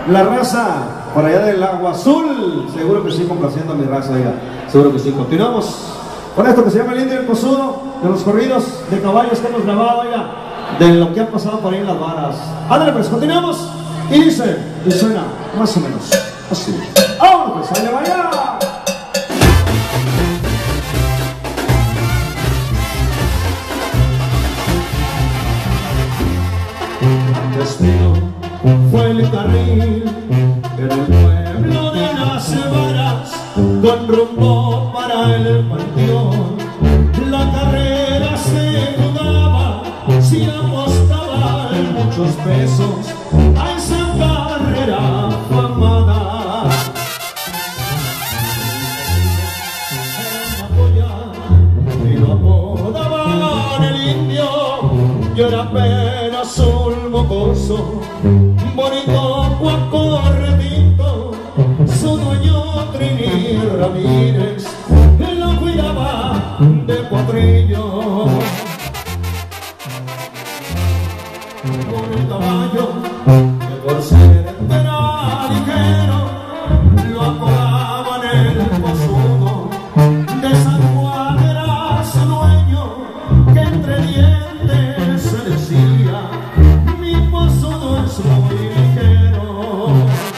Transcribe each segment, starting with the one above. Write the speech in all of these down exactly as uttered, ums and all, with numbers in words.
la raza por allá del Agua Azul. Seguro que sí, complaciendo a mi raza, oiga. Seguro que sí. Continuamos con esto que se llama El Indio y el Cosudo, de los corridos de caballos que hemos grabado, oiga, de lo que ha pasado por ahí en las varas. Ándale pues, continuamos. Y dice, y suena más o menos así. ¡Vámonos pues, allá vaya! Destino fue el carril en el pueblo de las varas, con rumbo para el panteón. La carrera se jugaba, si apostaban muchos pesos a esa carrera famada. Y lo apodaban el Indio, y era apenas un mocoso, bonito cuacorredito. Su dueño Trini Ramírez lo cuidaba de potrillo. Con el caballo que por ser era ligero lo apodaban el Cosudo. De San Juan era su dueño, que entre dientes se decía: mi Cosudo es muy ligero.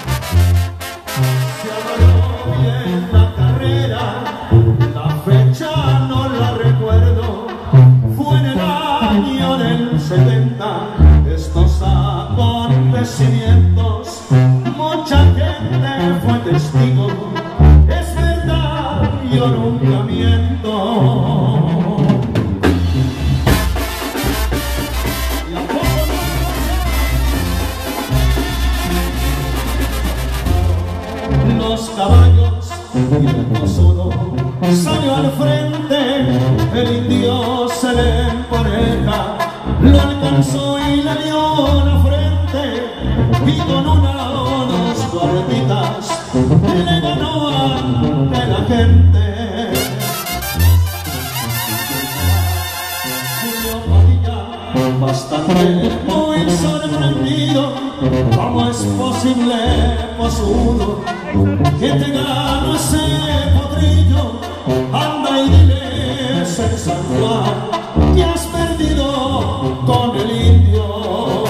Se agarró bien la carrera, la fecha no la recuerdo, fue en el año del setenta. Estos acontecimientos, mucha gente fue testigo, es verdad, yo nunca miento. Y a poco no los caballos y el Cosudo salió al frente, el Indio se le empareja, lo alcanzó y le dio la frente, y con una o dos cuartitas le ganó ante la gente. Julio Padilla, bastante muy sorprendido, ¿cómo es posible, Cosudo, que te gano ese potrillo? Anda y diles en San Juan que has perdido con el Indio.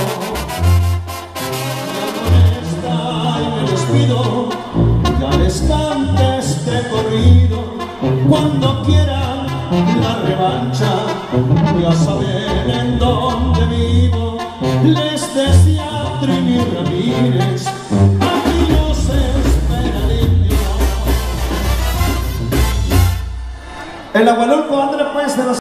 Ya con esta y me despido, ya les cante este corrido. Cuando quieran la revancha, ya saben en dónde vivo. Les decía Trini Ramírez, aquí los espera el Indio. El Agualulco, André pues de los